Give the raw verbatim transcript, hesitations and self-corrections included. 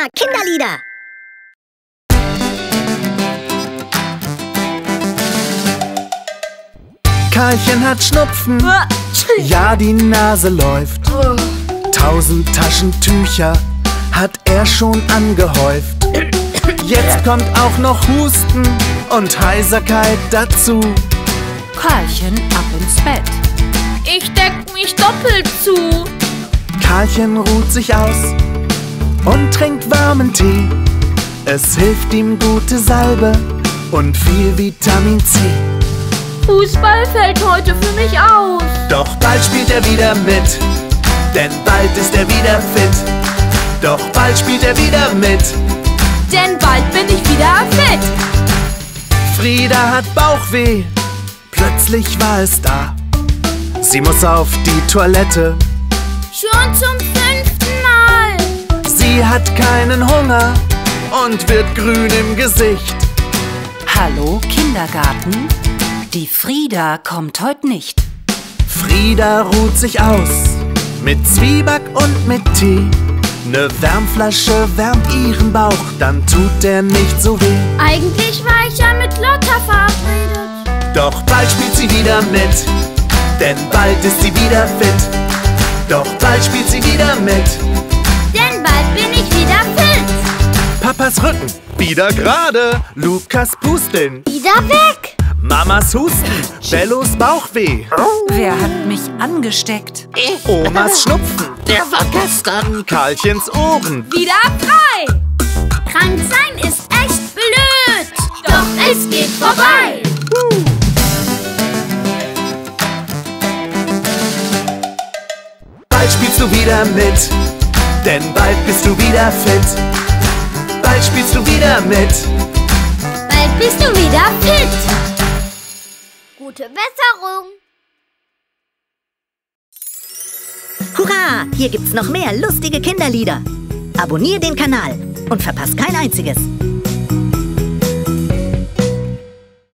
Hurra, Kinderlieder! Karlchen hat Schnupfen, ja, die Nase läuft. Tausend Taschentücher hat er schon angehäuft. Jetzt kommt auch noch Husten und Heiserkeit dazu. Karlchen ab ins Bett. Ich deck mich doppelt zu. Karlchen ruht sich aus und trinkt warmen Tee. Es hilft ihm gute Salbe und viel Vitamin C. Fußball fällt heute für mich aus. Doch bald spielt er wieder mit, denn bald ist er wieder fit. Doch bald spielt er wieder mit, denn bald bin ich wieder fit. Frieda hat Bauchweh, plötzlich war es da. Sie muss auf die Toilette, schon zum fünften Mal. Sie hat keinen Hunger und wird grün im Gesicht. Hallo Kindergarten, die Frieda kommt heute nicht. Frieda ruht sich aus, mit Zwieback und mit Tee. Ne Wärmflasche wärmt ihren Bauch, dann tut der nicht so weh. Eigentlich war ich ja mit Lotta verabredet. Doch bald spielt sie wieder mit, denn bald ist sie wieder fit. Doch bald spielt sie wieder mit, denn bald bin ich wieder fit. Papas Rücken wieder gerade, Lukas Pusteln wieder weg. Mamas Husten, Bellos Bauchweh. Wer hat mich angesteckt? Omas Schnupfen, der war gestern. Karlchens Ohren wieder frei. Krank sein ist echt blöd, doch es geht vorbei. uh. Bald spielst du wieder mit, denn bald bist du wieder fit. Bald spielst du wieder mit, bald bist du wieder fit. Gute Besserung. Hurra, hier gibt's noch mehr lustige Kinderlieder. Abonnier den Kanal und verpasst kein einziges.